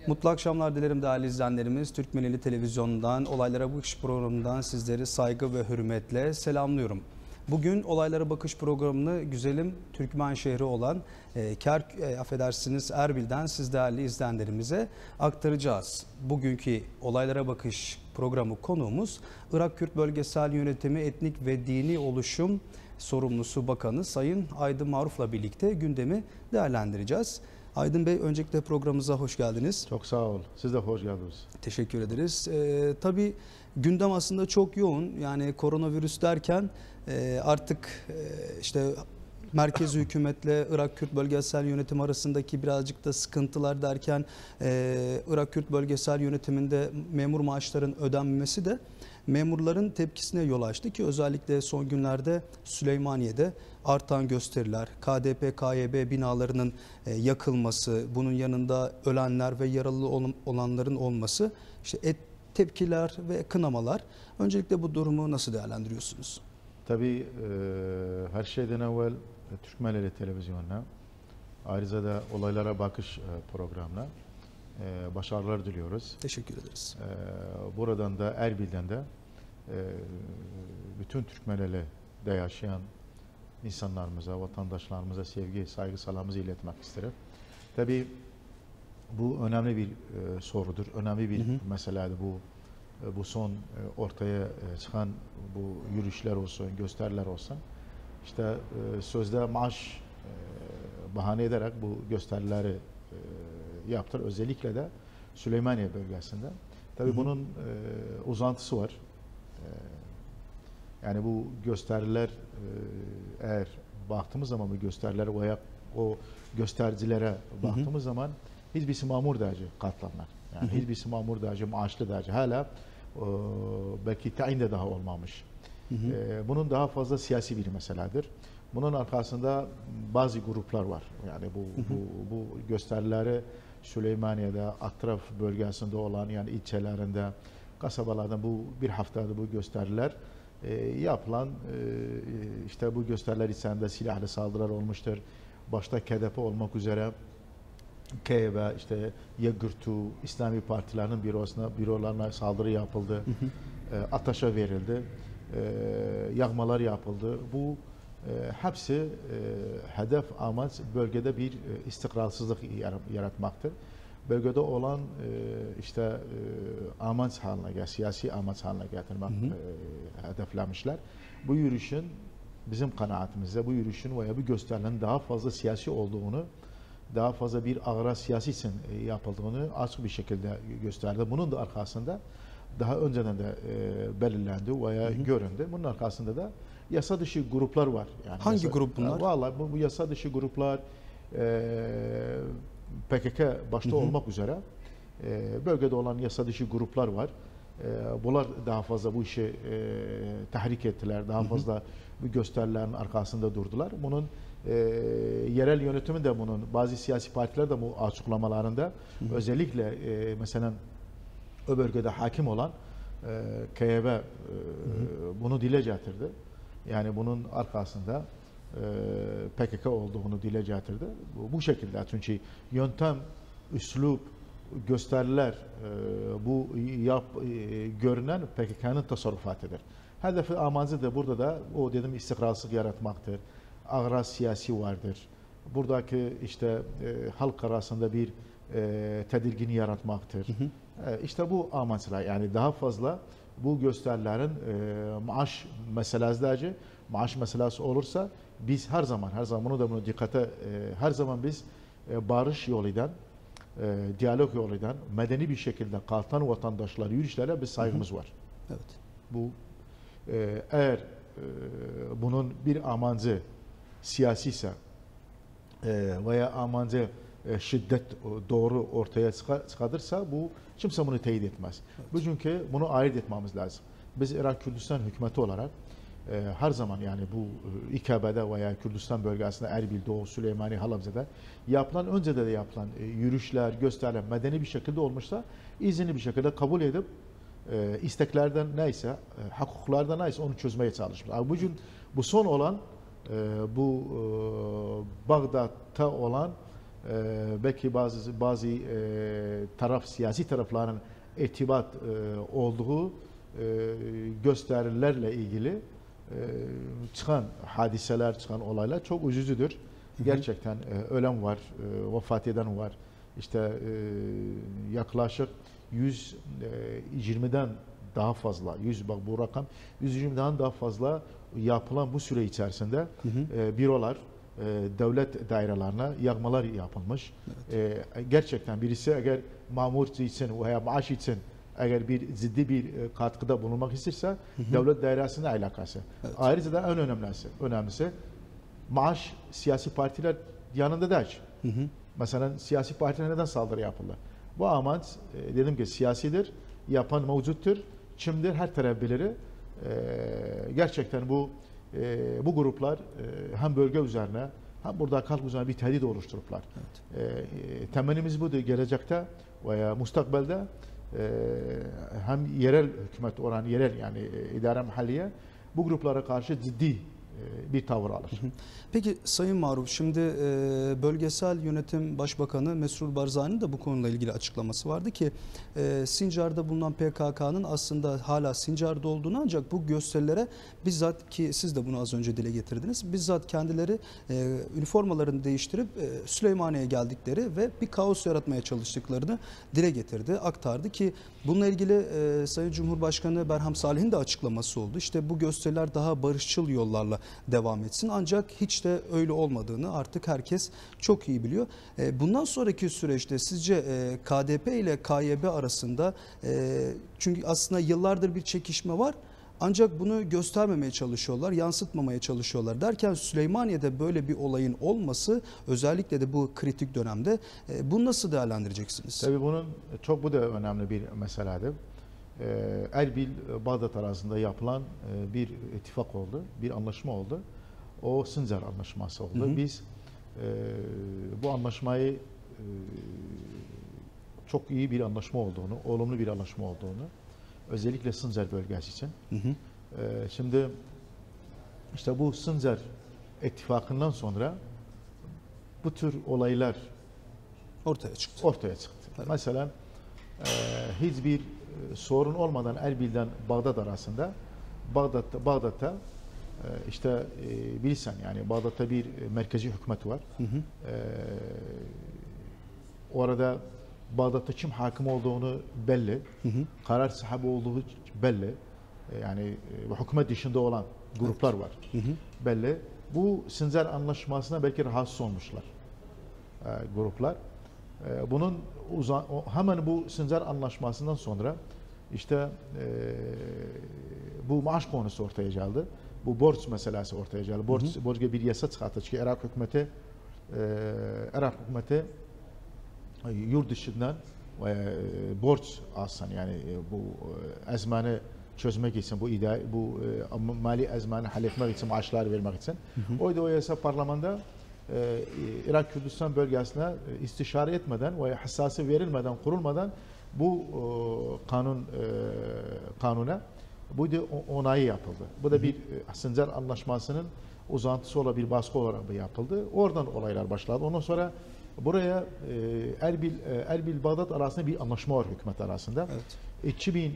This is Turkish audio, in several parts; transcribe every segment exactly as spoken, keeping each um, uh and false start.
Mutlu akşamlar dilerim değerli izleyenlerimiz. Türkmeneli Televizyonu'ndan, Olaylara Bakış programından sizleri saygı ve hürmetle selamlıyorum. Bugün Olaylara Bakış programını güzelim Türkmen şehri olan e, Ker, e, affedersiniz Erbil'den siz değerli izleyenlerimize aktaracağız. Bugünkü Olaylara Bakış programı konuğumuz Irak Kürt Bölgesel Yönetimi Etnik ve Dini Oluşum Sorumlusu Bakanı Sayın Aydın Maruf'la birlikte gündemi değerlendireceğiz. Aydın Bey, öncelikle programımıza hoş geldiniz. Çok sağ ol. Siz de hoş geldiniz. Teşekkür ederiz. Ee, tabii gündem aslında çok yoğun. Yani koronavirüs derken e, artık e, işte merkezi hükümetle Irak Kürt Bölgesel Yönetim arasındaki birazcık da sıkıntılar derken e, Irak Kürt Bölgesel Yönetiminde memur maaşların ödenmemesi de memurların tepkisine yol açtı ki özellikle son günlerde Süleymaniye'de artan gösteriler, K D P K Y B binalarının yakılması, bunun yanında ölenler ve yaralı olanların olması, işte et, tepkiler ve kınamalar. Öncelikle bu durumu nasıl değerlendiriyorsunuz? Tabii e, her şeyden evvel Türkmeneli Televizyonu'na, ayrıca da Olaylara Bakış programına e, başarılar diliyoruz. Teşekkür ederiz. E, buradan da Erbil'den de e, bütün Türkmeneli'de yaşayan insanlarımıza, vatandaşlarımıza sevgi, saygı, salamımızı iletmek isterim. Tabii bu önemli bir e, sorudur, önemli bir hı hı. meseledir. Bu e, bu son e, ortaya e, çıkan bu yürüyüşler olsun, gösteriler olsun. İşte e, sözde maaş e, bahane ederek bu gösterileri e, yaptır. Özellikle de Süleymaniye bölgesinde. Tabii hı hı. bunun e, uzantısı var. E, yani bu gösteriler e, eğer baktığımız zaman bu gösteriler veya o göstericilere baktığımız hı hı. zaman hiçbirisi mamur derece katlanlar. Yani hı hı. hiçbirisi mamur derece, maaşlı derece. Hala e, belki tayin de daha olmamış. Hı hı. E, bunun daha fazla siyasi bir meseledir. Bunun arkasında bazı gruplar var. Yani bu hı hı. bu bu gösterileri Süleymaniye'de, atraf bölgesinde olan yani ilçelerinde, kasabalarda bu bir haftada bu gösteriler e, yapılan e, işte bu gösteriler içerisinde silahlı saldırılar olmuştur. Başta K D P olmak üzere K Y B, işte Yagırtu, İslami partilerinin bürosuna, bürolarına saldırı yapıldı. Hı hı. E, ateşe verildi. E, yağmalar yapıldı. Bu e, hepsi e, hedef amaç bölgede bir e, istikrarsızlık yaratmaktır. Bölgede olan e, işte e, amaç haline getirmek, siyasi amaç haline getirmek hı hı. E, hedeflemişler. Bu yürüyüşün bizim kanaatimizde bu yürüyüşün veya bu gösterilerin daha fazla siyasi olduğunu, daha fazla bir ağra siyasi için e, yapıldığını açık bir şekilde gösterdi. Bunun da arkasında daha önceden de e, belirlendi veya hı hı. göründü. Bunun arkasında da yasa dışı gruplar var. Yani hangi yasa, grup bunlar? Vallahi bu, bu yasa dışı gruplar e, P K K başta hı hı. olmak üzere e, bölgede olan yasa dışı gruplar var. E, bunlar daha fazla bu işi e, tahrik ettiler. Daha hı hı. fazla bu gösterilerin arkasında durdular. Bunun e, yerel yönetimi de bunun, bazı siyasi partiler de bu açıklamalarında hı hı. özellikle e, mesela o bölgede hakim olan e, K Y B e, hı hı. bunu dile getirdi. Yani bunun arkasında e, P K K olduğunu dile getirdi. Bu, bu şekilde çünkü yöntem, üslup, gösteriler e, bu yap, e, görünen P K K'nın tasarrufatıdır. Hedefi amacı da burada da o dedim istikrarsızlık yaratmaktır. Ağra siyasi vardır. Buradaki işte e, halk arasında bir e, tedirgin yaratmaktır. Hı hı. E, işte bu amaçla yani daha fazla bu gösterilerin e, maaş meselesi maaş meselesi olursa biz her zaman her zaman bunu da bunu dikkate e, her zaman biz e, barış yoluyla e, diyalog yoluyla medeni bir şekilde kalkan vatandaşlar yürüyüşlerle bir saygımız hı hı. var. Evet. Bu e, eğer e, bunun bir amacı siyasi ise e, veya amacı e, şiddet doğru ortaya çıkarırsa bu kimse bunu teyit etmez. Evet. Bu çünkü bunu ayırt etmemiz lazım. Biz Irak Kürdistan hükümeti olarak e, her zaman yani bu e, İ K B'de veya Kürdistan bölgesinde Erbil, Doğu, Süleymaniye, Halabza'da yapılan önceden de yapılan e, yürüyüşler, gösteriler medeni bir şekilde olmuşsa izinli bir şekilde kabul edip e, isteklerden neyse, e, hukuklardan neyse onu çözmeye çalışmış. Ama bugün bu son olan e, bu e, Bağdat'ta olan e, belki bazı bazı e, taraf siyasi tarafların irtibat e, olduğu e, gösterilerle ilgili e, çıkan hadiseler, çıkan olaylar çok üzücüdür. Hı hı. Gerçekten e, ölen var, e, vefat eden var. İşte e, yaklaşık yüz yirmiden daha fazla, yüz bak bu rakam yüz yirmiden daha fazla yapılan bu süre içerisinde hı hı. E, bürolar, e, devlet dairelerine yağmalar yapılmış. Evet. E, gerçekten birisi eğer mamur için veya maaş için eğer bir ciddi bir katkıda bulunmak isterse hı hı. devlet dairesine alakası. Evet. Ayrıca da en önemlisi, önemlisi maaş siyasi partiler yanında da hiç. Hı hı. Mesela siyasi partiler neden saldırı yapıldı? Bu amaç e, dedim ki siyasidir, yapan mevcuttur. Kimdir? Her taraf bilir. E, gerçekten bu e, bu gruplar e, hem bölge üzerine hem burada halk üzerine bir tehdit oluşturuplar. Evet. E, temennimiz budur gelecekte veya mustakbelde e, hem yerel hükümet oran yerel yani e, idare mahalliye bu gruplara karşı ciddi bir tavır alır. Peki Sayın Maruf, şimdi e, Bölgesel Yönetim Başbakanı Mesrur Barzani'nin de bu konuyla ilgili açıklaması vardı ki e, Sincar'da bulunan P K K'nın aslında hala Sincar'da olduğunu ancak bu gösterilere bizzat ki siz de bunu az önce dile getirdiniz. Bizzat kendileri e, üniformalarını değiştirip e, Süleymaniye'ye geldikleri ve bir kaos yaratmaya çalıştıklarını dile getirdi, aktardı ki bununla ilgili e, Sayın Cumhurbaşkanı Berham Salih'in de açıklaması oldu. İşte bu gösteriler daha barışçıl yollarla devam etsin. Ancak hiç de öyle olmadığını artık herkes çok iyi biliyor. Bundan sonraki süreçte sizce K D P ile K Y B arasında çünkü aslında yıllardır bir çekişme var ancak bunu göstermemeye çalışıyorlar, yansıtmamaya çalışıyorlar derken Süleymaniye'de böyle bir olayın olması özellikle de bu kritik dönemde bunu nasıl değerlendireceksiniz? Tabii bunun çok bu da önemli bir meseledir. Erbil, Bağdat arasında yapılan bir ittifak oldu, bir anlaşma oldu. O Sincar anlaşması oldu. Hı hı. Biz e, bu anlaşmayı e, çok iyi bir anlaşma olduğunu, olumlu bir anlaşma olduğunu, özellikle Sincar bölgesi için. Hı hı. E, şimdi işte bu Sincar ittifakından sonra bu tür olaylar ortaya çıktı. Ortaya çıktı. Evet. Mesela e, hiçbir sorun olmadan Erbil'den Bağdat arasında Bağdat'ta Bağdat'ta işte bilirsen yani Bağdat'ta bir merkezi hükümet var. Hı hı. Ee, orada Bağdat'ta kim hakim olduğunu belli. Hı hı. Karar sahibi olduğu belli. Yani bu hükümet dışında olan gruplar var. Hı hı. Belli. Bu Sincar anlaşmasına belki rahatsız olmuşlar e, gruplar. E, bunun uzan, o, hemen bu Sincar anlaşmasından sonra işte e, bu maaş konusu ortaya geldi. Bu borç meselesi ortaya geldi. Borç, borca bir yasa çıkarttı. Çünkü Irak hükümeti e, Irak hükümeti e, yurt dışından e, borç alsın yani e, bu e, ezmanı çözmek için bu ida bu e, mali ezmanı halletmek için maaşlar vermek için. Hı hı. Oydu o yasa parlamentoda e, Irak Kürdistan bölgesine e, istişare etmeden veya hassası verilmeden kurulmadan bu e, kanun e, kanuna bu da onayı yapıldı. Bu da bir Sincar Anlaşması'nın uzantısı olan bir baskı olarak da yapıldı. Oradan olaylar başladı. Ondan sonra buraya e, Erbil e, Erbil Bağdat arasında bir anlaşma var hükümet arasında. Evet. iki bin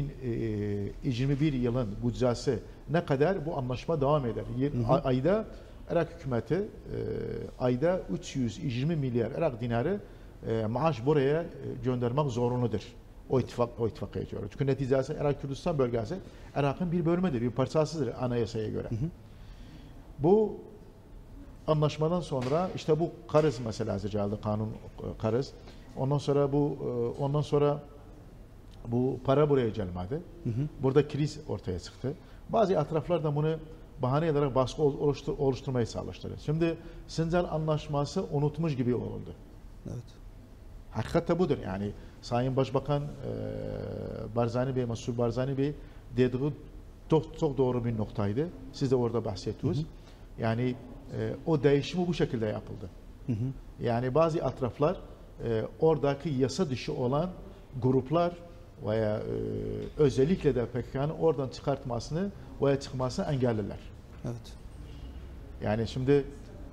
yirmi bir yılın bütçesi ne kadar bu anlaşma devam eder. Hı hı. Ayda Irak hükümeti e, ayda üç yüz yirmi milyar Irak dinarı e, maaş buraya göndermek zorunludur. O ittifak, o ittifaka geçiyor. Çünkü neticesi Irak Kürdistan bölgesi Irak'ın bir bölümüdür, bir parçasıdır anayasaya göre. Hı hı. Bu anlaşmadan sonra işte bu Karız meselesi geldi, kanun Karız. Ondan sonra bu ondan sonra bu para buraya gelmedi. Hı hı. Burada kriz ortaya çıktı. Bazı etraflar da bunu bahane ederek baskı oluştur, oluşturmayı çalıştırdı. Şimdi Sincar Anlaşması unutmuş gibi oldu. Evet. Hakikaten budur yani. Sayın Başbakan e, Barzani Bey, Mesrur Barzani Bey dediği çok, çok doğru bir noktaydı. Siz de orada bahsettiniz. Hı hı. Yani e, o değişimi bu şekilde yapıldı. Hı hı. Yani bazı etraflar e, oradaki yasa dışı olan gruplar veya e, özellikle de P K K'nın oradan çıkartmasını veya çıkmasını engelliler. Evet. Yani şimdi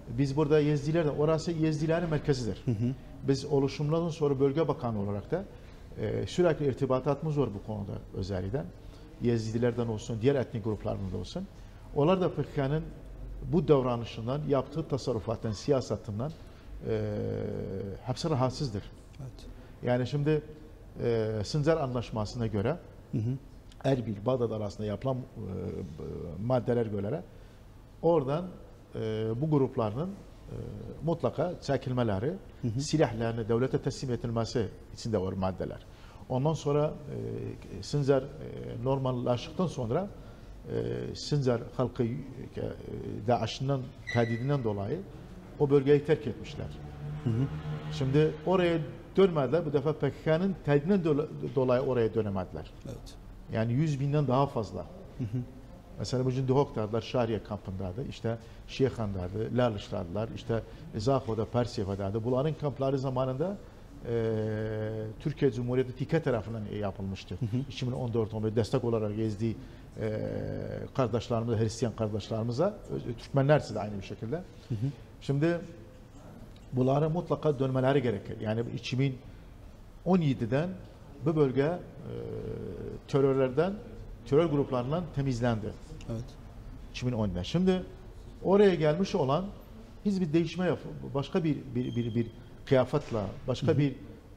Biz burada Yezdilerden, orası Yezdilerin merkezidir. Hı hı. Biz oluşumlardan sonra bölge bakanı olarak da e, sürekli irtibatımız var bu konuda özellikle. Yezidilerden olsun, diğer etnik gruplardan da olsun. Onlar da P K K'nın bu davranışından, yaptığı tasarrufattan, siyasetinden e, hepsi rahatsızdır. Evet. Yani şimdi e, Sincar Anlaşması'na göre hı hı. Erbil, Bağdat arasında yapılan e, maddeler göre oradan e, bu grupların e, mutlaka çekilmeleri, hı hı. silahlarını devlete teslim edilmesi içinde var maddeler. Ondan sonra e, Sincar e, normallaştıktan sonra e, Sincar halkı e, DAEŞ'in tehdidinden dolayı o bölgeyi terk etmişler. Hı hı. Şimdi oraya dönmediler. Bu defa P K K'nın tehdidinden dolayı oraya dönemediler. Evet. Yani yüz binden daha fazla. Hı hı. Mesela bugün Duhok'tadılar, Şariye kampındaydı, işte Şeyhan'daydı, Lalış'tadılar, işte Zaho'da, Persiyeva'daydı. Bunların kampları zamanında e, Türkiye Cumhuriyeti T K tarafından yapılmıştı. Hı hı. iki bin on dört on beş destek olarak gezdiği e, kardeşlerimize, Hristiyan kardeşlerimize, Türkmenler de aynı bir şekilde. Hı hı. Şimdi bunlara mutlaka dönmeleri gerekir. Yani iki bin on yedi'den bu bölge e, terörlerden, terör gruplarından temizlendi. Evet. iki bin on'da. Şimdi oraya gelmiş olan hiçbir değişme yap, başka bir bir bir, bir kıyafetle, başka hı hı. bir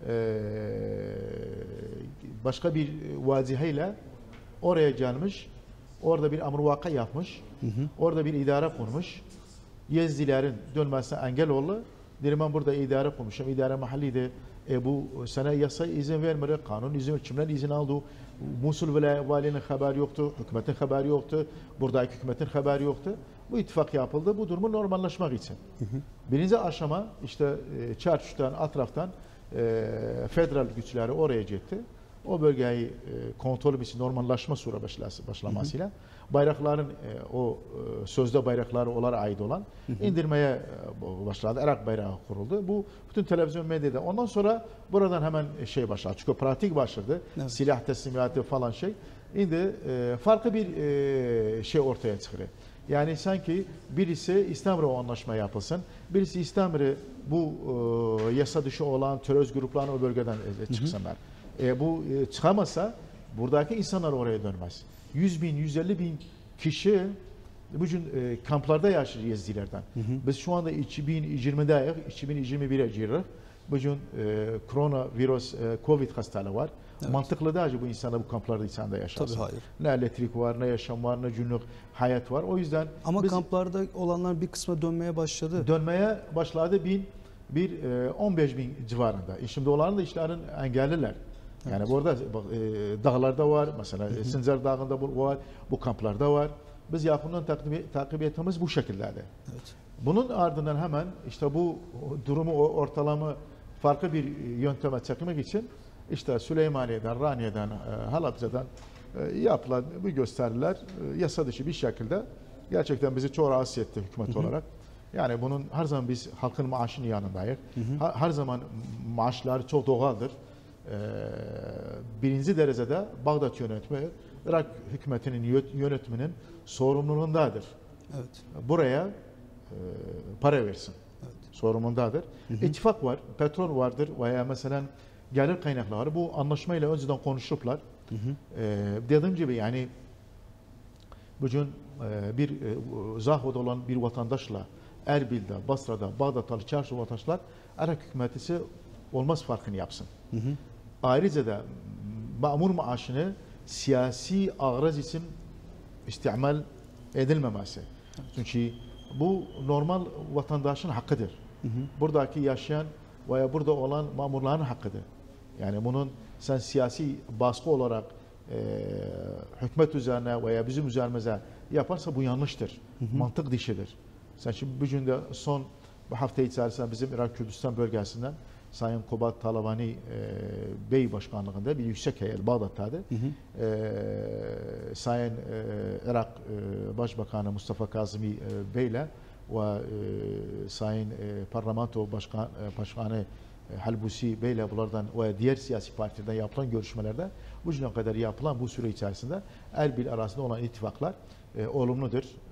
e, başka bir vaziheyle oraya gelmiş, orada bir amr-ı yapmış, hı hı. orada bir idare kurmuş, Yezdilerin dönmesine engel oldu. Derim ben burada idare kurmuşum, idare mahalliydi. E bu sana yasa izin vermedi, kanun izin vermedi, kimden izin aldı? Musul valinin haberi yoktu, hükümetin haberi yoktu, buradaki hükümetin haberi yoktu. Bu ittifak yapıldı, bu durumu normalleşmek için. Hı hı. Birinci aşama işte e, Çarşı'dan, Atraf'tan e, federal güçleri oraya gitti. O bölgeyi e, kontrol için normalleşme sura başlamasıyla hı hı. bayrakların e, o e, sözde bayrakları onlara ait olan hı hı. indirmeye e, başladı. Irak bayrağı kuruldu. Bu bütün televizyon medyada. Ondan sonra buradan hemen şey başladı. Çünkü pratik başladı. Evet. Silah teslimatı falan şey. Şimdi e, farklı bir e, şey ortaya çıkıyor. Yani sanki birisi İstanbul'a o anlaşma yapılsın. Birisi İstanbul'a bu e, yasa dışı olan terör gruplarını o bölgeden e, çıksınlar. Hı hı. E, bu e, çıkamasa buradaki insanlar oraya dönmez. yüz bin, yüz elli bin kişi bugün e, kamplarda yaşıyor Yezdilerden. Hı hı. Biz şu anda iki bin yirmi'deyiz, iki bin yirmi bir'e giriyoruz. Bugün e, koronavirüs, e, Covid hastalığı var. Evet. Mantıklı da bu insanlar bu kamplarda insanda yaşasın. Tabii hayır. Ne elektrik var, ne yaşam var, ne günlük hayat var. O yüzden ama biz, kamplarda olanlar bir kısmı dönmeye başladı. Dönmeye başladı bin, bir e, on beş bin civarında. E şimdi onların da işlerin engelliler. Yani evet. burada bak, e, dağlarda var, mesela hı hı. Sincar Dağı'nda bu var, bu kamplarda var. Biz yakından takip, takip etmemiz bu şekillerde. Evet. Bunun ardından hemen işte bu durumu ortalama farklı bir yönteme çekmek için işte Süleymaniye'den, Raniye'den, e, Halabca'dan e, yapılan bu gösteriler e, yasa dışı bir şekilde gerçekten bizi çok rahatsız etti hükümet hı hı. olarak. Yani bunun her zaman biz halkın maaşının yanındayız. Hı hı. Her zaman maaşlar çok doğaldır. Birinci derecede Bağdat yönetimi, Irak hükümetinin yönetiminin sorumluluğundadır. Evet. Buraya e, para versin. Evet. Sorumluluğundadır. Hı hı. İttifak var, petrol vardır veya mesela gelir kaynakları bu anlaşmayla önceden konuşuplar. Hı hı. E, dediğim gibi yani bugün e, bir e, Zaho'da olan bir vatandaşla Erbil'de, Basra'da, Bağdat'ta çarşı vatandaşlar Irak hükümeti olmaz farkını yapsın. Hı hı. Ayrıca da mamur maaşını siyasi ağrız için istimal edilmemesi. Evet. Çünkü bu normal vatandaşın hakkıdır. Hı hı. Buradaki yaşayan veya burada olan mamurların hakkıdır. Yani bunun sen siyasi baskı olarak e, hükümet üzerine veya bizim üzerimize yaparsa bu yanlıştır. Hı hı. Mantık dışıdır. Sen şimdi bugün de son bu hafta içerisinde bizim Irak Kürdistan bölgesinden Sayın Kubat Talabani e, Bey Başkanlığında bir yüksek heyet Bağdat'tadır. Hı hı. E, Sayın e, Irak e, Başbakanı Mustafa Kazimi e, Bey ile ve e, Sayın e, Parlamento Başkan, e, Başkanı e, Halbusi Bey ile bunlardan ve diğer siyasi partilerden yapılan görüşmelerde bugüne kadar yapılan bu süre içerisinde Erbil arasında olan ittifaklar e, olumludur.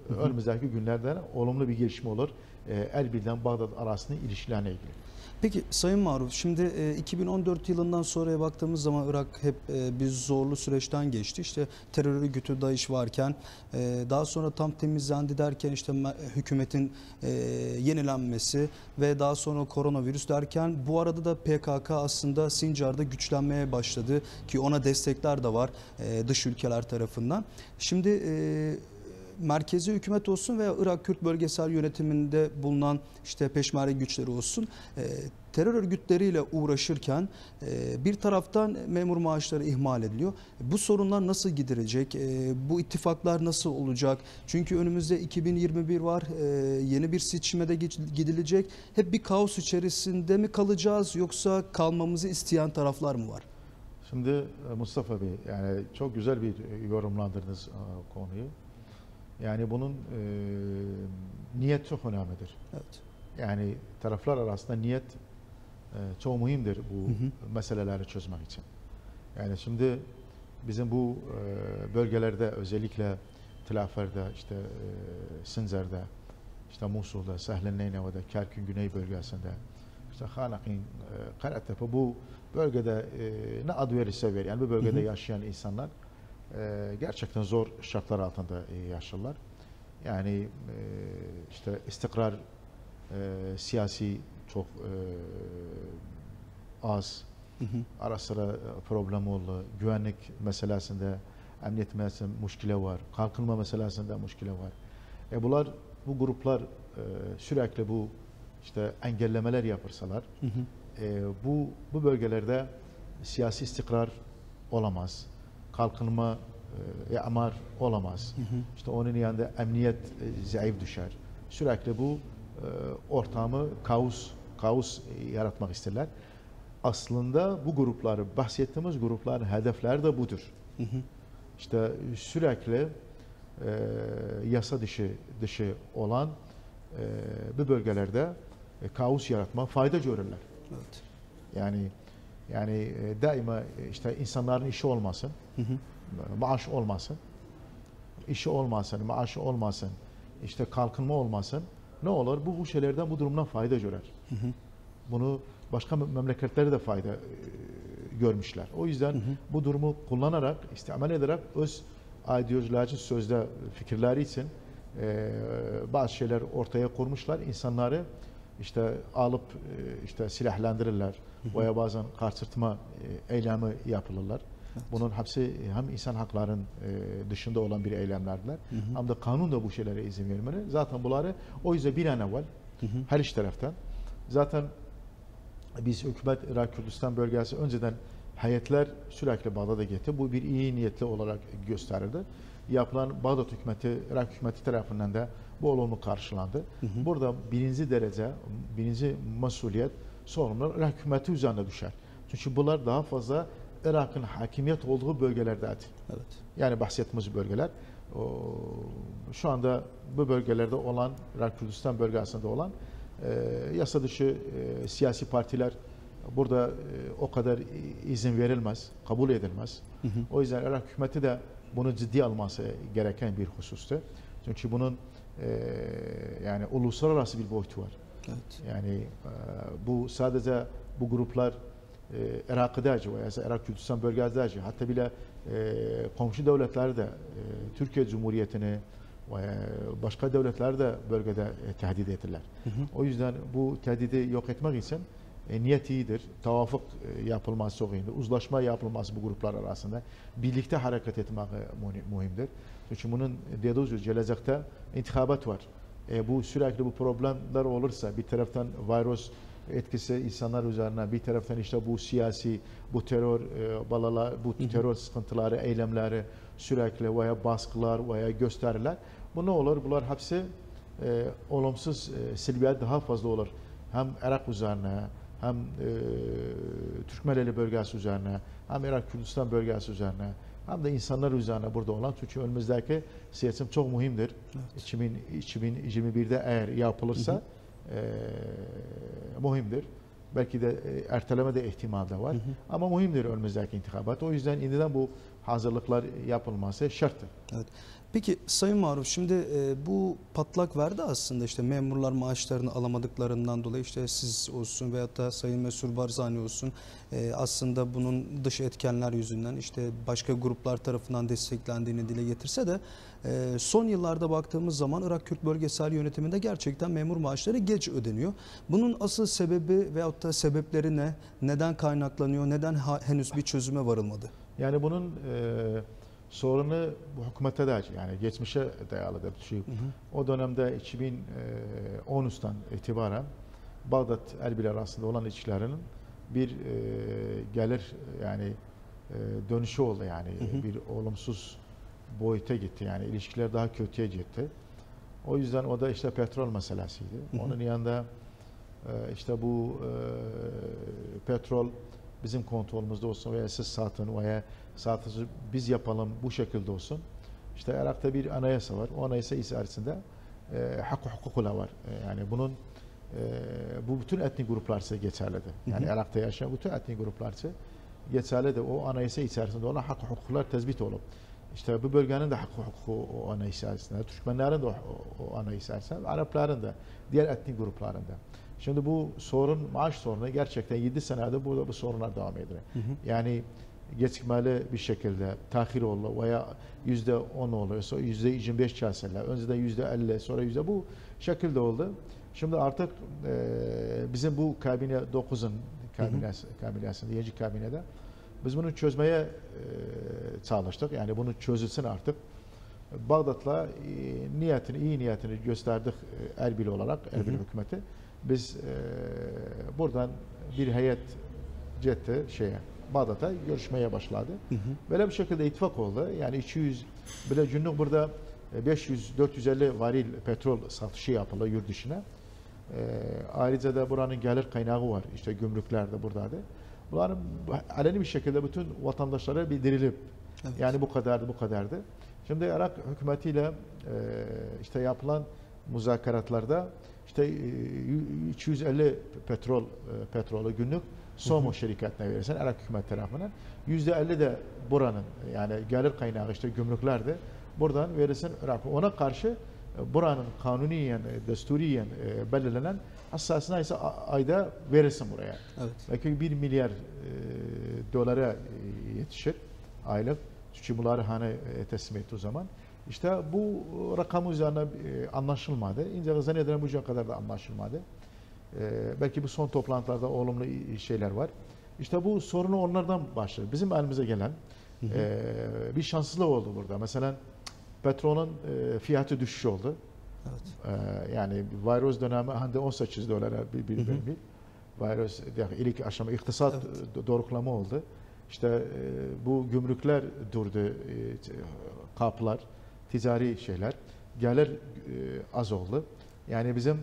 Hı hı. Önümüzdeki günlerde olumlu bir gelişme olur. E, Erbil'den Bağdat arasında ilişkilerine ilgili. Peki Sayın Maruf, şimdi e, iki bin on dört yılından sonraya baktığımız zaman Irak hep e, bir zorlu süreçten geçti. İşte terör örgütü DAEŞ varken e, daha sonra tam temizlendi derken işte hükümetin e, yenilenmesi ve daha sonra koronavirüs derken bu arada da P K K aslında Sincar'da güçlenmeye başladı ki ona destekler de var e, dış ülkeler tarafından. Şimdi e, merkezi hükümet olsun veya Irak Kürt bölgesel yönetiminde bulunan işte peşmerge güçleri olsun e, terör örgütleriyle uğraşırken e, bir taraftan memur maaşları ihmal ediliyor. Bu sorunlar nasıl giderecek? E, bu ittifaklar nasıl olacak? Çünkü önümüzde iki bin yirmi bir var. E, yeni bir seçime de gidilecek. Hep bir kaos içerisinde mi kalacağız yoksa kalmamızı isteyen taraflar mı var? Şimdi Mustafa Bey, yani çok güzel bir yorumlandırdınız konuyu. Yani bunun e, niyet çok önemlidir. Evet. Yani taraflar arasında niyet e, çok mühimdir bu hı hı. meseleleri çözmek için. Yani şimdi bizim bu e, bölgelerde özellikle Tilafer'de, işte e, Sincar'da, işte Musul'da, Sahl-i Neyneva'da, Kerkün Güney bölgesinde, işte Hanak'ın, e, Karatepe, bu bölgede e, ne ad verirse ver, yani bu bölgede hı hı. yaşayan insanlar Ee, gerçekten zor şartlar altında e, yaşarlar. Yani e, işte istikrar e, siyasi çok e, az. Hı hı. Ara sıra problem oldu. Güvenlik meselesinde, emniyet meselesinde müşkile var. Kalkınma meselesinde müşkile var. E bunlar, bu gruplar e, sürekli bu işte engellemeler yapırsalar, hı hı. E, bu bu bölgelerde siyasi istikrar olamaz. Kalkınma, e, amar olamaz. Hı hı. İşte onun yanında emniyet e, zayıf düşer. Sürekli bu e, ortamı kaos, kaos e, yaratmak isterler. Aslında bu grupları, bahsettiğimiz grupların hedefleri de budur. Hı hı. İşte sürekli e, yasa dışı dışı olan e, bu bölgelerde e, kaos yaratma, fayda görürler. Evet. Yani Yani e, daima işte insanların işi olmasın, hı hı. maaş olmasın, işi olmasın, maaşı olmasın, işte kalkınma olmasın. Ne olur? Bu bu şeylerden, bu durumdan fayda görer. Hı hı. Bunu başka memleketlerde de fayda e, görmüşler. O yüzden hı hı. bu durumu kullanarak, istimal ederek öz ideoloji sözde fikirleri için e, bazı şeyler ortaya kurmuşlar. İnsanları işte alıp e, işte silahlandırırlar. Veya bazen kaçırtma e, eylemi yapılırlar. Evet. Bunun hepsi hem insan haklarının e, dışında olan bir eylemlerdiler. Hı hı. Hem de kanun da bu şeylere izin vermeli. Zaten bunları o yüzden bir an evvel hı hı. her iki taraftan zaten biz hükümet Irak Kürdistan bölgesi önceden heyetler sürekli Bağdat'a gitti. Bu bir iyi niyetli olarak gösterildi. Yapılan Bağdat hükümeti, Irak hükümeti tarafından da bu olumlu karşılandı. Hı hı. Burada birinci derece, birinci mesuliyet, sorumlular Irak hükümeti üzerine düşer. Çünkü bunlar daha fazla Irak'ın hakimiyet olduğu bölgelerdeydi. Evet. Yani bahsettiğimiz bölgeler. O, şu anda bu bölgelerde olan, Irak Kürdistan bölgesinde olan e, yasa dışı e, siyasi partiler burada e, o kadar izin verilmez, kabul edilmez. Hı hı. O yüzden Irak hükümeti de bunu ciddi alması gereken bir husustu. Çünkü bunun e, yani uluslararası bir boyutu var. Evet. Yani e, bu sadece bu gruplar e, Irak'daki veya Irak Kürdistan bölgesindeki, hatta bile e, komşu devletler de e, Türkiye Cumhuriyeti'ni ve başka devletler de bölgede e, tehdit ettiler. Hı hı. O yüzden bu tehdidi yok etmek için e, niyet iyidir. Tavafuk e, yapılması çok iyidir. Uzlaşma yapılması bu gruplar arasında. Birlikte hareket etmek e, mühimdir. Çünkü bunun dediğiniz gibi gelecekte intihabat var. E, bu sürekli bu problemler olursa, bir taraftan virüs etkisi insanlar üzerine, bir taraftan işte bu siyasi, bu terör e, balalar, bu terör sıkıntıları, eylemleri sürekli veya baskılar veya gösteriler. Bu ne olur? Bunlar hepsi e, olumsuz e, silbiyet daha fazla olur. Hem Irak üzerine, hem e, Türkmeneli bölgesi üzerine, hem Irak Kürdistan bölgesi üzerine, hem de insanlar üzerine burada olan. Çünkü önümüzdeki seçim çok mühimdir. Evet. iki bin yirmi bir'de eğer yapılırsa hı hı. E, mühimdir. Belki de e, erteleme de ihtimali de var. Hı hı. Ama mühimdir önümüzdeki intihabat. O yüzden indiden bu hazırlıklar yapılması şarttır. Evet. Peki Sayın Maruf, şimdi e, bu patlak verdi aslında, işte memurlar maaşlarını alamadıklarından dolayı, işte siz olsun veyahut da Sayın Mesur Barzani olsun, e, aslında bunun dış etkenler yüzünden işte başka gruplar tarafından desteklendiğini dile getirse de e, son yıllarda baktığımız zaman Irak Kürt Bölgesel Yönetimi'nde gerçekten memur maaşları geç ödeniyor. Bunun asıl sebebi veyahut da sebepleri ne? Neden kaynaklanıyor? Neden ha, henüz bir çözüme varılmadı? Yani bunun e, sorunu bu hükümete de, yani geçmişe dayalıdır. Şu, hı hı. O dönemde iki bin on üçten itibaren Bağdat Erbil arasında olan ilişkilerinin bir e, gelir yani e, dönüşü oldu, yani hı hı. bir olumsuz boyuta gitti, yani ilişkiler daha kötüye gitti. O yüzden o da işte petrol meselesiydi. Hı hı. Onun yanında e, işte bu e, petrol bizim kontrolümüzde olsun veya siz satın veya satışı biz yapalım, bu şekilde olsun. İşte Irak'ta bir anayasa var. O anayasa içerisinde e, hakkı hukukla var. E, yani bunun e, bu bütün etnik gruplar ise geçerlidir. Yani hı hı. Irak'ta yaşayan bütün etnik gruplar ise geçerlidir. O anayasa içerisinde olan hakkı hukuklar tespit olup, İşte bu bölgenin de hakkı hukuku o anayasa içerisinde, Türkmenlerin de o, o anayasa içerisinde, Arapların da, diğer etnik grupların da. Şimdi bu sorun, maaş sorunu gerçekten yedi senede burada bu sorunlar devam ediyor. Hı hı. Yani gecikmeli bir şekilde tahir oldu veya yüzde on oluyorsa yüzde yirmi beş çalsalar, önceden yüzde elli, sonra yüzde bu şekilde oldu. Şimdi artık e, bizim bu kabine dokuzun kabinesi, kabinesinde, yedi kabinede biz bunu çözmeye e, çalıştık. Yani bunu çözülsün artık. Bağdat'la e, niyetini, iyi niyetini gösterdik e, Erbil olarak, Erbil hı hı. hükümeti. Biz e, buradan bir heyet cetti şeye, Bağdat'a görüşmeye başladı. Hı hı. Böyle bir şekilde ittifak oldu. Yani iki yüz bile günlük burada beş yüz dört yüz elli varil petrol satışı yapıldı yurt dışına. E, ayrıca da buranın gelir kaynağı var. İşte gümrükler de buradaydı. Bunların aleni bir şekilde bütün vatandaşlara bildirilip, evet. yani bu kadardı, bu kadardı. Şimdi Irak hükümetiyle e, işte yapılan muzakaratlarda işte iki yüz elli petrol e, petrolü günlük Somo şirketine verirsen Irak hükümet tarafından yüzde elli de buranın, yani gelir kaynağı işte gümrüklerdi. Buradan verirsin Irak. Ona karşı buranın kanuniyen, desturiyen e, belirlenen hassasına ise ayda verirsin buraya. Evet. Belki bir milyar e, dolara e, yetişir aylık. Çünkü bunları hani e, teslim etti o zaman. İşte bu rakam üzerine e, anlaşılmadı. İnce zannederim bu kadar da anlaşılmadı. E, belki bu son toplantılarda olumlu şeyler var. İşte bu sorunu onlardan başlıyor. Bizim elimize gelen hı hı. E, bir şanssızlık oldu burada. Mesela petrolün e, fiyatı düşüş oldu. Evet. E, yani virüs dönemi hani on sekiz dolara bir bir bir virüs ilk aşama iktisat evet. doğrulama oldu. İşte e, bu gümrükler durdu, e, kapılar, ticari şeyler, gelir e, az oldu. Yani bizim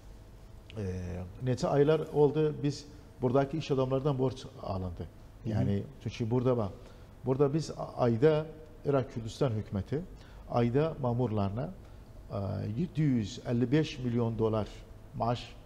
e, nece aylar oldu biz buradaki iş adamlardan borç alındı. Yani hı hı. çünkü burada bak, burada biz ayda Irak Kürdistan hükümeti ayda mamurlarına yedi yüz elli beş milyon dolar maaş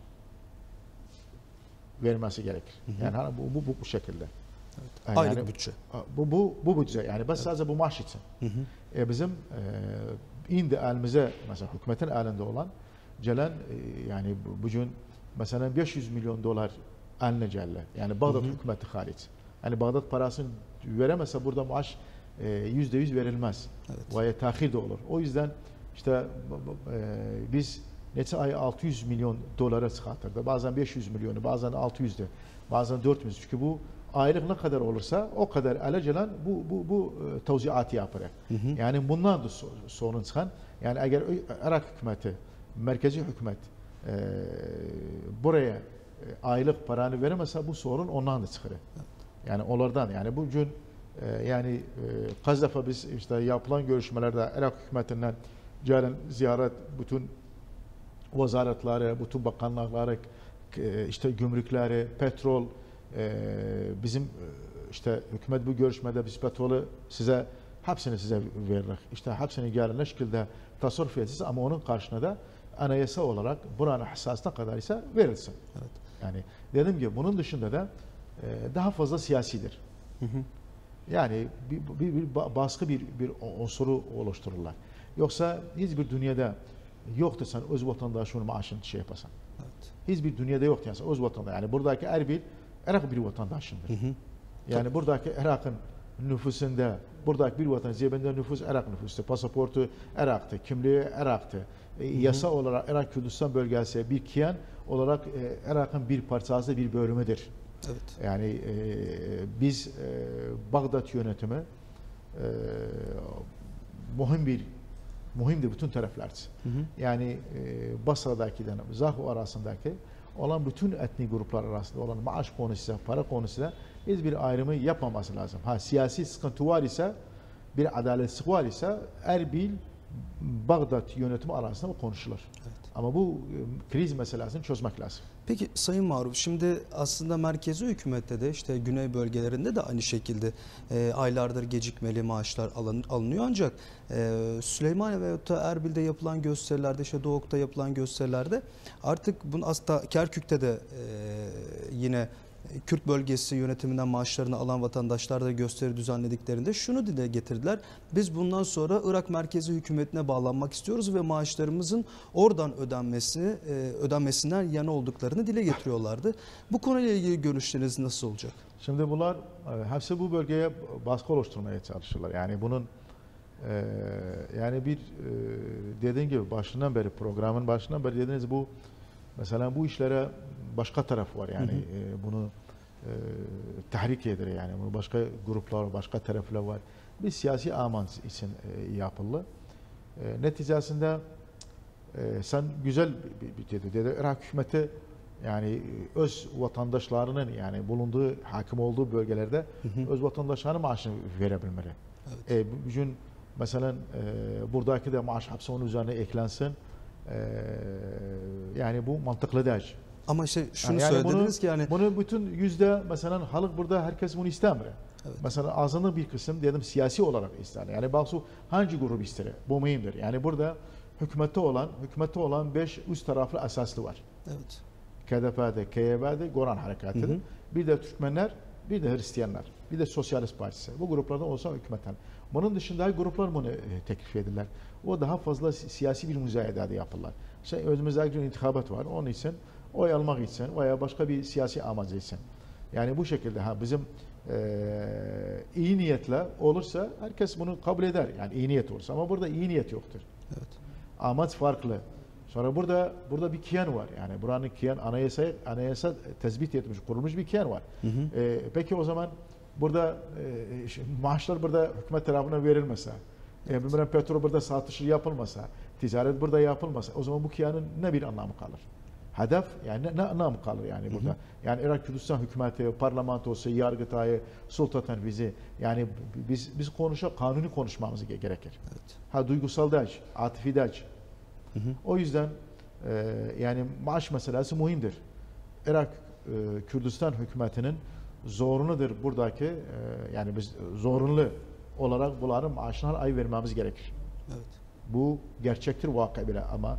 vermesi gerekir. Hı hı. Yani hani bu, bu, bu, bu şekilde. Evet. Yani aylık bütçe. Bu, bu, bu bütçe. Yani bas evet. sadece bu maaş için. Hı hı. E bizim e, indi elimize, mesela hükümetin elinde olan gelen e, yani bugün mesela beş yüz milyon dolar eline geldi. Yani Bağdat hı hı. hükümeti hariç. Yani Bağdat parasını veremezse burada maaş yüzde yüz verilmez. Evet. Veya tahir de olur. O yüzden işte e, biz nece ay altı yüz milyon dolara çıkartırdı. Bazen beş yüz milyonu, bazen altı yüzde, bazen dört yüz. Çünkü bu aylık ne kadar olursa o kadar ele gelen bu bu bu e, tevziatı yapar. Hı hı. Yani bundan da sorun çıkan. Yani eğer Irak hükümeti, merkezi hükümet e, buraya e, aylık paranı veremezse bu sorun ondan da çıkar. Evet. Yani onlardan, yani bugün e, yani e, kaç defa biz işte yapılan görüşmelerde Irak hükümetinden gelen ziyaret, bütün vazaretleri, bütün bakanlıkları, e, işte gümrükleri, petrol, e, bizim işte hükümet bu görüşmede biz petrolü size, hepsini size veririz. İşte hepsini gelin ne şekilde tasarruf edeceğiz ama onun karşına da anayasa olarak buranın hassasına kadar ise verilsin. Evet. Yani dedim ki bunun dışında da e, daha fazla siyasidir. Hı hı. Yani bir, bir, bir baskı bir, bir unsuru oluştururlar. Yoksa hiçbir dünyada yoktur sen öz vatandaşının maaşını şey yapasan. Evet. Hiçbir dünyada yok yani öz vatandaş. Yani buradaki her bir Irak bir vatandaşındır. Hı hı. Yani Tabii. buradaki Irak'ın nüfusunda, buradaki bir vatandaş, cebinde nüfus Irak nüfusu, pasaportu Irak'tı, kimliği Irak'tı. Hı hı. Yasa olarak Irak Kürdistan bölgesi bir kiyan olarak e, Irak'ın bir parçası, bir bölümüdür. Evet. Yani e, biz e, Bağdat yönetimi e, mühim bir mühimdir bütün taraflar. Hı hı. Yani e, Basra'daki'den Zahu arasındaki olan bütün etnik gruplar arasında olan maaş konusuyla, para konusuyla hiçbir ayrımı yapmaması lazım. Ha siyasi sıkıntı var ise, bir adaletsizlik var ise Erbil Bağdat yönetimi arasında konuşulur. Evet. Ama bu e, kriz meselesini çözmek lazım. Peki Sayın Maruf, şimdi aslında merkezi hükümette de işte güney bölgelerinde de aynı şekilde e, aylardır gecikmeli maaşlar alın, alınıyor ancak e, Süleymaniye veyahut da Erbil'de yapılan gösterilerde, işte Doğuk'ta yapılan gösterilerde artık bunu aslında Kerkük'te de e, yine Kürt bölgesi yönetiminden maaşlarını alan vatandaşlar da gösteri düzenlediklerinde şunu dile getirdiler. Biz bundan sonra Irak merkezi hükümetine bağlanmak istiyoruz ve maaşlarımızın oradan ödenmesi, ödenmesinden yana olduklarını dile getiriyorlardı. Bu konuyla ilgili görüşleriniz nasıl olacak? Şimdi bunlar hepsi bu bölgeye baskı oluşturmaya çalışırlar. Yani bunun e, yani bir e, dediğim gibi başından beri programın başından beri dediğiniz bu mesela bu işlere başka taraf var yani hı hı. E, bunu e, tahrik eder yani bunu başka gruplar başka taraflar var. Bir siyasi aman için e, yapıldı. E, neticesinde e, sen güzel bir dedi dedi Irak hükümeti yani öz vatandaşlarının yani bulunduğu hakim olduğu bölgelerde hı hı. öz vatandaşlarının maaşını verebilmeli. Evet. E, bugün mesela e, buradaki de maaş hapsi onun üzerine eklensin. E, yani bu mantıklı değil. Ama işte şunu yani söylediniz bunu, ki yani bunu bütün yüzde mesela halk burada herkes bunu istemiyor. Evet. Mesela azınlık bir kısım dedim siyasi olarak ister. Yani bazı hangi grup ister? Bu mühimdir. Yani burada hükümette olan hükümette olan beş üst taraflı esaslı var. Evet. K D P'de, K Y B'de, Goran Harekatı'dır. Hı hı. Bir de Türkmenler, bir de Hristiyanlar, bir de Sosyalist Partisi. Bu gruplardan olsa hükümetten. Bunun dışında gruplar bunu teklif ederler. O daha fazla siyasi bir müzayede yaparlar. İşte önümüzde bir intikabat var. Onun için oy almak için veya başka bir siyasi amacı için. Yani bu şekilde ha bizim e, iyi niyetle olursa herkes bunu kabul eder. Yani iyi niyet olursa ama burada iyi niyet yoktur. Evet. Amaç farklı. Sonra burada burada bir kiyan var. Yani buranın kiyan anayasa anayasa tespit etmiş, kurulmuş bir kiyan var. Hı hı. E, peki o zaman burada e, maaşlar burada hükümet tarafına verilmese, evet. e, petrol burada satışı yapılmasa, ticaret burada yapılmasa o zaman bu kiyanın ne bir anlamı kalır? Hedef yani ne, ne anlamı kalır yani burada? Hı hı. Yani Irak Kürdistan hükümeti, parlamentosu, yargıtayı, sultan tenfizi yani biz biz konuşa kanuni konuşmamız gerekir. Evet. Ha duygusal değil, atifi değil. Hı hı. O yüzden e, yani maaş meselesi mühimdir. Irak e, Kürdistan hükümetinin zorunudur buradaki e, yani biz zorunlu olarak bunların maaşına ay vermemiz gerekir. Evet. Bu gerçektir vakı bile ama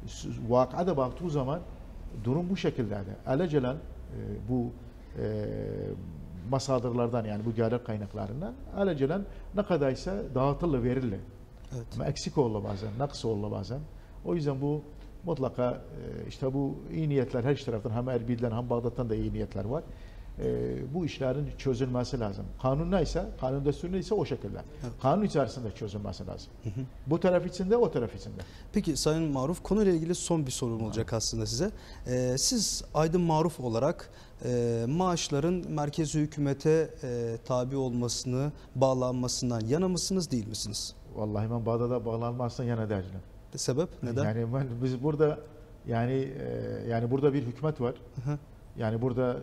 vakada baktığı zaman durum bu şekildeydi. Alecelen e, bu e, masadırlardan yani bu gelir kaynaklarından alecelen ne kadarsa dağıtılır verilir. Evet. Ama eksik olur bazen, nakıs olur bazen. O yüzden bu mutlaka e, işte bu iyi niyetler her iki taraftan hem Erbil'den hem Bağdat'tan da iyi niyetler var. E, bu işlerin çözülmesi lazım. Kanun neyse, kanun düsturu neyse o şekilde. Evet. Kanun içerisinde çözülmesi lazım. Hı hı. Bu taraf içinde, o taraf içinde. Peki Sayın Maruf, konuyla ilgili son bir sorum olacak ha. aslında size. Ee, siz Aydın Maruf olarak e, maaşların merkezi hükümete e, tabi olmasını, bağlanmasından yana mısınız, değil misiniz? Vallahi ben Bağdat'a bağlanmasından yana değilim. Sebep? Neden? Yani ben, biz burada yani e, yani burada bir hükümet var. Hı hı. Yani burada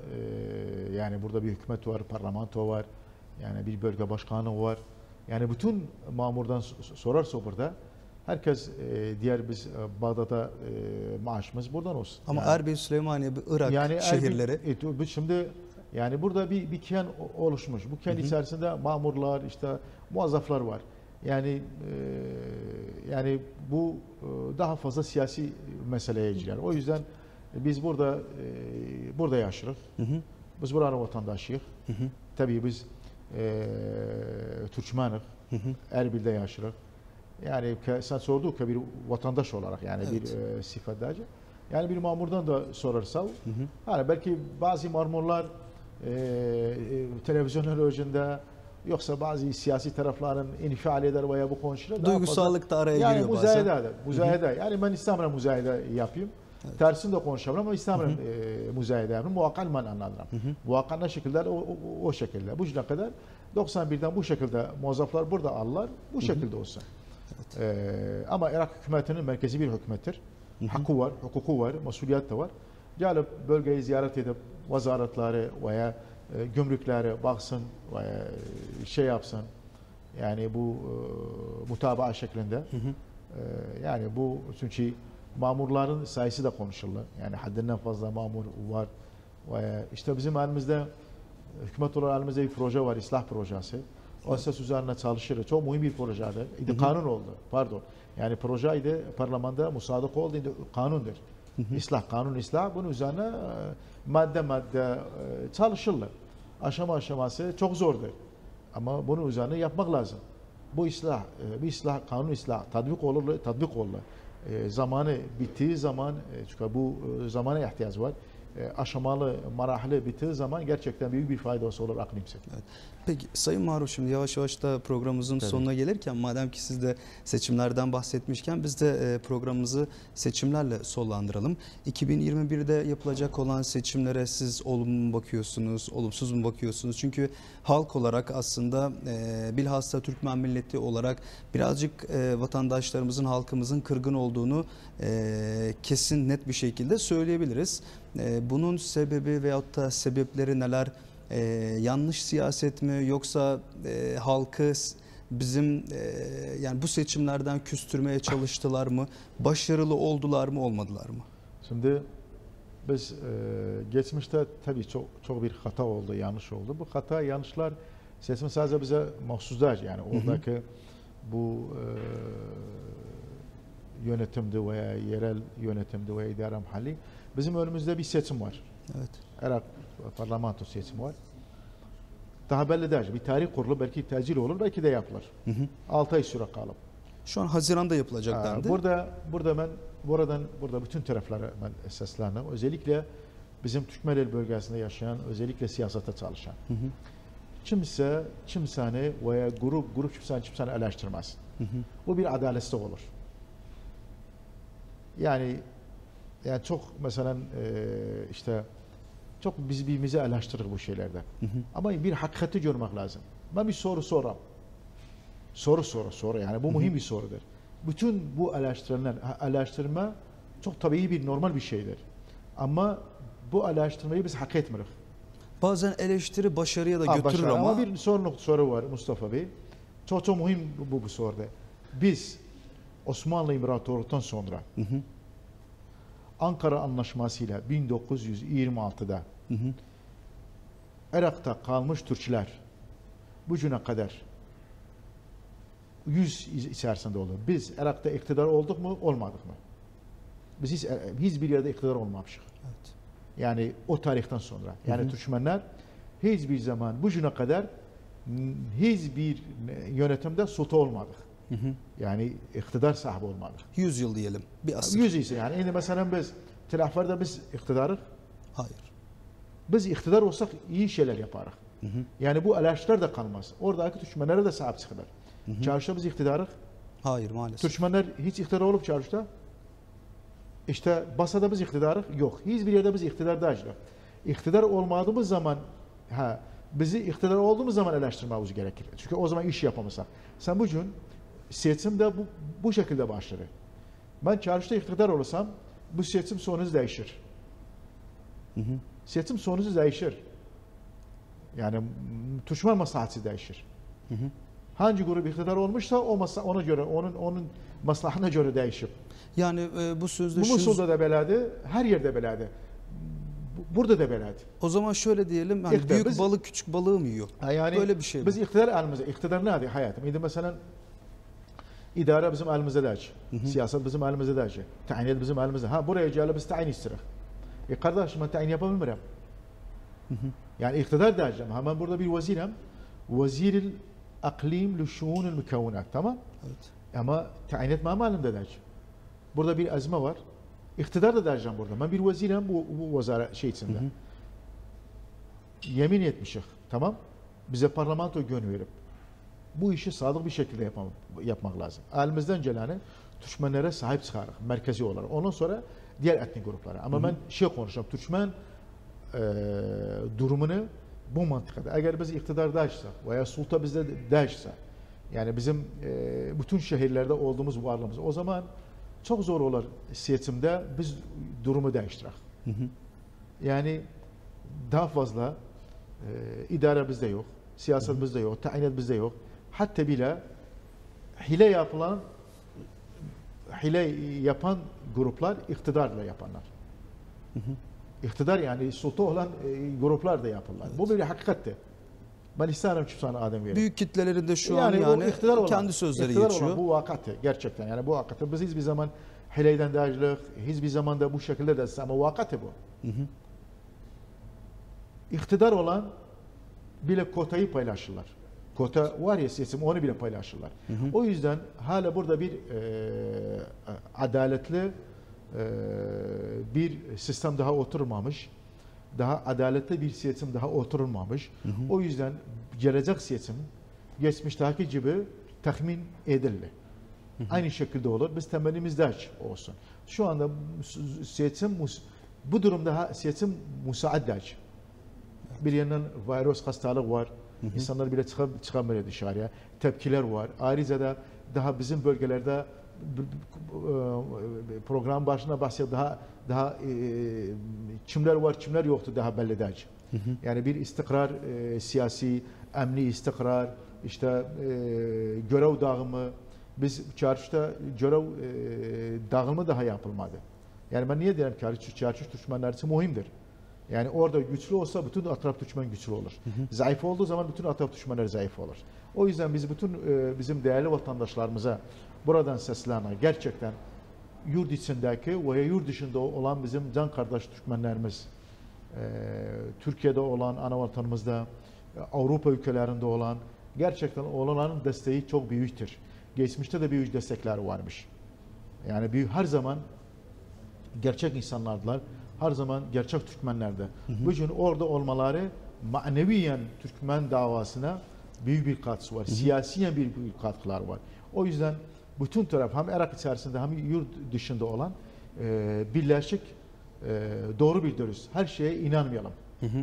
e, yani burada bir hükümet var, parlamento var. Yani bir bölge başkanı var. Yani bütün mamurdan sorarsa burada herkes e, diğer biz e, Bağdat'a e, maaşımız buradan olsun. Ama yani, Erbil, Süleymaniye, Irak yani şehirleri. Erbil, e, şimdi yani burada bir bir kiyan oluşmuş. Bu kiyan hı hı. içerisinde mamurlar, işte muazzaflar var. Yani e, yani bu e, daha fazla siyasi meseleye girer. O yüzden biz burada e, burada yaşıyoruz. Hı hı. Biz buranın vatandaşıyız. Hı hı. Tabii biz e, Türkmenlik, Erbil'de yaşırıq. Yani sen sorduğu ki bir vatandaş olarak yani evet. bir e, sıfatdacı. Yani bir mamurdan da sorarsa, hı hı. hani belki bazı mamurlar e, e, televizyonlar önünde yoksa bazı siyasi tarafların infial eder veya bu konuşur. Duygusallık da araya yani giriyor bazen. müzayede, müzayede. Hı hı. Yani ben İslam'la müzayede yapayım. Evet. Tersini de konuşamam ama İslam'la e, müzayede yapayım. Muhakkal ben anladım. Muhakkal ne şekilde o, o, o şekilde. Bu yüzden kadar doksan birden bu şekilde muazzaflar burada alırlar. Bu şekilde olsun. Evet. Ee, ama Irak hükümetinin merkezi bir hükümettir. Hı hı. Hakkı var, hukuku var, mesuliyet de var. Gelip bölgeyi ziyaret edip vazaratları veya e, gümrükleri baksın veya şey yapsın. Yani bu e, mutabaa şeklinde. Hı hı. E, yani bu çünkü mamurların sayısı da konuşulur. Yani haddinden fazla mamur var. Veya işte bizim elimizde hükümet olarak elimizde bir proje var, islah projesi. O esas üzerine çalışır. Çok mühim bir projeydi. İdi kanun oldu. Pardon. Yani projeydi parlamentoda musadık oldu. İdi kanundur. Hı hı. İslah, kanun islah. Bunun üzerine madde madde çalışırlar. Aşama aşaması çok zordur. Ama bunun üzerine yapmak lazım. Bu islah, bir islah, kanun islah, tatbik olur, tatbik olur. Zamanı bittiği zaman, çünkü bu zamana ihtiyaç var. Aşamalı, marahile bittiği zaman gerçekten büyük bir faydası olur aklimse. Evet. Peki Sayın Maruf, şimdi yavaş yavaş da programımızın Tabii. sonuna gelirken madem ki siz de seçimlerden bahsetmişken biz de programımızı seçimlerle sonlandıralım. iki bin yirmi bir'de yapılacak olan seçimlere siz olumlu mu bakıyorsunuz, olumsuz mu bakıyorsunuz? Çünkü halk olarak aslında bilhassa Türkmen milleti olarak birazcık vatandaşlarımızın, halkımızın kırgın olduğunu kesin net bir şekilde söyleyebiliriz. Bunun sebebi veyahut da sebepleri neler? Ee, yanlış siyaset mi yoksa e, halkı bizim e, yani bu seçimlerden küstürmeye çalıştılar mı? Başarılı oldular mı, olmadılar mı? Şimdi biz e, geçmişte tabii çok çok bir hata oldu, yanlış oldu. Bu hata, yanlışlar seçim sadece bize mahsus değil. Yani oradaki hı hı. bu e, yönetimde veya yerel yönetimde veya idare mahalli bizim önümüzde bir seçim var. Evet. Irak parlamento seçimi var. Daha belli değil. Bir tarih kurulu, belki tecil olur, belki de yapılır. Hı hı. altı ay süre kalıp. Şu an Haziran'da yapılacak dendi. Burada burada ben buradan burada bütün taraflara ben seslendim. Özellikle bizim Türkmeneli bölgesinde yaşayan, özellikle siyasete çalışan. Hı hı. Kimse kimseni veya grup grup kimseni kimseni eleştirmez. Hı hı. Bu bir adaletsizlik olur. Yani yani çok mesela e, işte çok biz birbirimizi eleştirir bu şeylerde. Hı hı. Ama bir hakikati görmek lazım. Ben bir soru soram. Soru soru soru yani bu hı hı. mühim bir sorudur. Bütün bu eleştirilen eleştirme çok tabii bir normal bir şeydir. Ama bu eleştirmeyi biz hak etmiyoruz. Bazen eleştiri başarıya da götürür başarı, ama. Ama bir soru soru var Mustafa Bey. Çok çok mühim bu bu soruda. Biz Osmanlı İmparatorluğu'ndan sonra hı hı. Ankara Anlaşması'yla bin dokuz yüz yirmi altı'da hı hı. Irak'ta kalmış Türkler bugüne kadar yüz içerisinde oldu. Biz Irak'ta iktidar olduk mu, olmadık mı? Biz hiç, hiçbir yerde iktidar olmamışız. Evet. Yani o tarihten sonra. Yani hı hı. Türkmenler hiçbir zaman bugüne kadar hiçbir yönetimde sultan olmadık. Hı hı. Yani iktidar sahibi olmadık. yüz yıl diyelim. Bir asır. yüz ise yani. Şimdi mesela biz Tilaflar'da biz iktidarız. Hayır. Biz iktidar olsak iyi şeyler yaparız. Hı hı. Yani bu eleştiriler de kalmaz. Oradaki Türkmenlere de sahip çıkırlar. Çarşıda biz iktidarız. Hayır maalesef. Türkmenler hiç iktidar olup çarşıda. İşte Basra'da biz iktidarız. Yok. Hiçbir yerde biz iktidar değiliz. İktidar olmadığımız zaman ha bizi iktidar olduğumuz zaman eleştirmemiz gerekir. Çünkü o zaman iş yapamazsak. Sen bugün seçim de bu, bu şekilde başladı. Ben çarşıda iktidar olursam bu seçim sonucu değişir. Hı hı. Seçim sonucu değişir. Yani Türkmen maslahatı değişir. Hı hı. Hangi grup iktidar olmuşsa o masa ona göre onun onun maslahatına göre değişir. Yani e, bu sözde bu Musul'da da beledi, her yerde beledi. Burada da beledi. O zaman şöyle diyelim, hani büyük biz, balık küçük balığı mı yiyor? Yani böyle bir şey. Biz mi? iktidar elimizde. İktidar ne hayatım? İdi mesela idare bizim elimizde değil. Siyaset bizim elimizde değil. Tayiniyet bizim elimizde. Ha buraya gelip biz tayin istiyoruz. E kardeşim ben tayin yapamıyorum. Yani iktidar diyeceğim. Ha ben burada bir vezirim. Vezir Aklim Lüşşûnul Mükevvinat. Tamam? Evet. Ama tayin etme malında der. Burada bir azme var. İktidar da dereceğim burada. Ben bir vezirim bu, bu vazara şey içinde. Hı hı. Yemin etmişik. Tamam? Bize parlamento gön verip bu işi sadık bir şekilde yapmak, yapmak lazım. Elimizden geleni Türkmenlere sahip çıkarız. Merkezi olarak. Ondan sonra diğer etnik gruplara. Ama hı hı. ben şey konuşacağım. Türkmen e, durumunu bu mantıkta. Eğer biz iktidardaysa veya sulta bizde değişse, yani bizim e, bütün şehirlerde olduğumuz varlığımız, o zaman çok zor olur seçimde biz durumu değiştirek. Hı hı. Yani daha fazla e, idare bizde yok, siyaset hı hı. bizde yok, tayinat bizde yok. Hatta bile hile yapılan, hile yapan gruplar iktidarla yapanlar. Hı hı. İktidar yani sulta olan e, gruplar da yapırlar. Evet. Bu bir hakikatti. Ben isterim ki sana adem vereyim. Büyük kitleleri de şu yani an yani olan, kendi sözleri geçiyor. Olan, bu vakati gerçekten yani bu vakati biz hiçbir zaman hileyden dağcılık, hiçbir zaman da bu şekilde de ama vakati bu. Hı hı. İktidar olan bile kotayı paylaşırlar. Kota var ya seçim onu bile paylaşırlar. Hı hı. O yüzden hala burada bir e, adaletli e, bir sistem daha oturmamış. Daha adaletli bir seçim daha oturulmamış. Hı hı. O yüzden gelecek seçim geçmişteki gibi tahmin edildi. Hı hı. Aynı şekilde olur. Biz temelimizde olsun. Şu anda seçim bu durumda seçim müsaaddaç. Bir yandan virüs hastalık var. Hı hı. İnsanlar bile çıkamıyor dışarıya. Tepkiler var. Ayrıca da daha bizim bölgelerde program başına bahsediyor daha daha e, kimler var kimler yoktu daha belli değil. Hı hı. Yani bir istikrar e, siyasi, emni istikrar, işte e, görev dağılımı, biz çarşıda görev e, dağılımı daha yapılmadı. Yani ben niye diyorum ki çarşı Türkmenler için mühimdir. Yani orada güçlü olsa bütün atraf Türkmen güçlü olur. Hı hı. Zayıf olduğu zaman bütün atraf Türkmenler zayıf olur. O yüzden biz bütün e, bizim değerli vatandaşlarımıza buradan seslenme gerçekten yurt içindeki veya yurt dışında olan bizim can kardeş Türkmenlerimiz, e, Türkiye'de olan ana vatanımızda, Avrupa ülkelerinde olan gerçekten olanların desteği çok büyüktür. Geçmişte de büyük destekler varmış. Yani büyük, her zaman gerçek insanlardılar. Her zaman gerçek Türkmenlerdi. Bugün orada olmaları maneviyen Türkmen davasına büyük bir katkısı var. Hı hı. Siyasiyen bir büyük katkılar var. O yüzden bütün taraf hem Irak içerisinde hem yurt dışında olan e, birleşik e, doğru bildiriyoruz. Her şeye inanmayalım. Hı hı.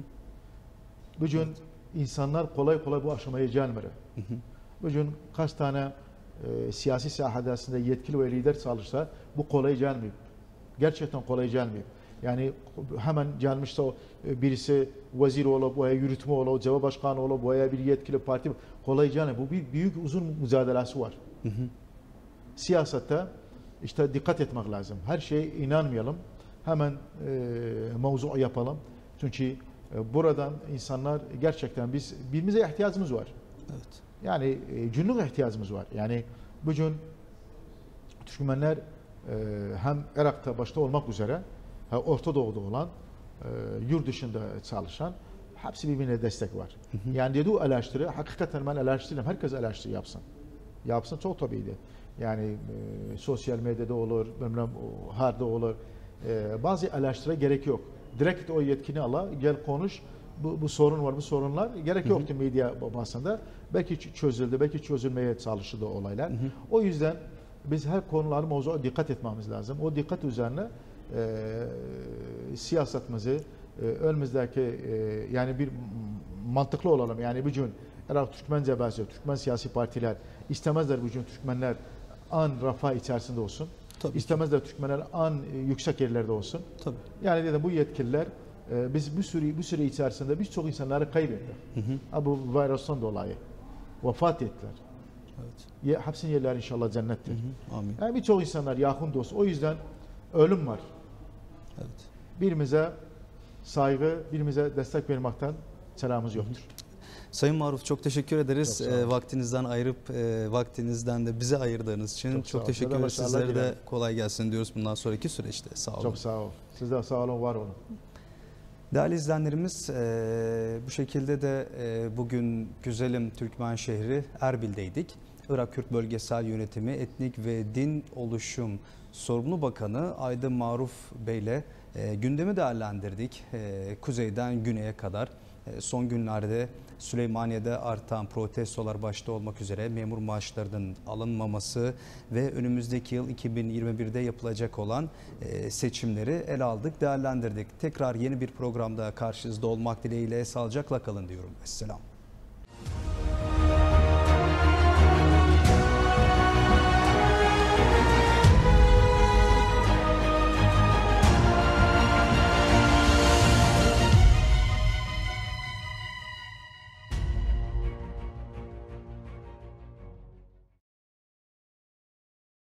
Bugün evet. insanlar kolay kolay bu aşamaya gelmiyor. Hı hı. Bugün kaç tane e, siyasi sahadasında yetkili ve lider çalışsa bu kolay gelmiyor. Gerçekten kolay gelmiyor. Yani hemen gelmişse birisi vezir olup veya yürütme olup, cevap başkanı olup veya bir yetkili parti kolay gelmiyor. Bu bir büyük uzun mücadelesi var. Hı hı. Siyasette işte dikkat etmek lazım. Her şeye inanmayalım. Hemen e, mevzu yapalım. Çünkü e, buradan insanlar gerçekten biz birbirimize ihtiyacımız var. Evet. Yani e, günlük ihtiyacımız var. Yani bugün Türkmenler e, hem Irak'ta başta olmak üzere Orta Doğu'da olan, e, yurt dışında çalışan hepsi birbirine destek var. Hı hı. Yani dediği eleştiri, hakikaten ben eleştiririm. Herkes eleştiri yapsın. Yapsın çok tabiiydi. Yani e, sosyal medyada olur, bilmem harda olur. E, bazı eleştire gerek yok. Direkt o yetkini ala, gel konuş. Bu, bu sorun var, bu sorunlar. Gerek hı hı. yoktu medya basında. Belki çözüldü, belki çözülmeye çalışıldı olaylar. Hı hı. O yüzden biz her konuları, mevzuya dikkat etmemiz lazım. O dikkat üzerine e, siyasetimizi e, önümüzdeki e, yani bir mantıklı olalım. Yani bugün Irak Türkmen cebhası, Türkmen siyasi partiler istemezler bugün Türkmenler an refah içerisinde olsun. Tabii İstemezler ki. Türkmenler an e, yüksek yerlerde olsun. Tabii. Yani dedim bu yetkililer e, biz bu süre bu süre içerisinde birçok insanları kaybettik. Hı hı. Bu virüsten dolayı vefat ettiler. Evet. Hepsinin yerleri inşallah cennettir. Hı hı. Amin. Yani birçok insanlar yakın dost. O yüzden ölüm var. Evet. Birimize saygı, birimize destek vermekten selamımız yoktur. Sayın Maruf çok teşekkür ederiz. Çok e, vaktinizden ayırıp e, vaktinizden de bize ayırdığınız için çok, çok teşekkür ederiz. Sizlere de kolay gelsin diyoruz bundan sonraki süreçte. Sağ olun. Çok sağ olun. Siz de sağ olun, var olun. Değerli izleyenlerimiz, e, bu şekilde de e, bugün güzelim Türkmen şehri Erbil'deydik. Irak Kürt Bölgesel Yönetimi Etnik ve Din Oluşum Sorumlu Bakanı Aydın Maruf Bey ile e, gündemi değerlendirdik. E, kuzeyden güneye kadar e, son günlerde Süleymaniye'de artan protestolar başta olmak üzere memur maaşlarının alınmaması ve önümüzdeki yıl iki bin yirmi bir'de yapılacak olan e, seçimleri ele aldık, değerlendirdik. Tekrar yeni bir programda karşınızda olmak dileğiyle sağlıcakla kalın diyorum. Esselam.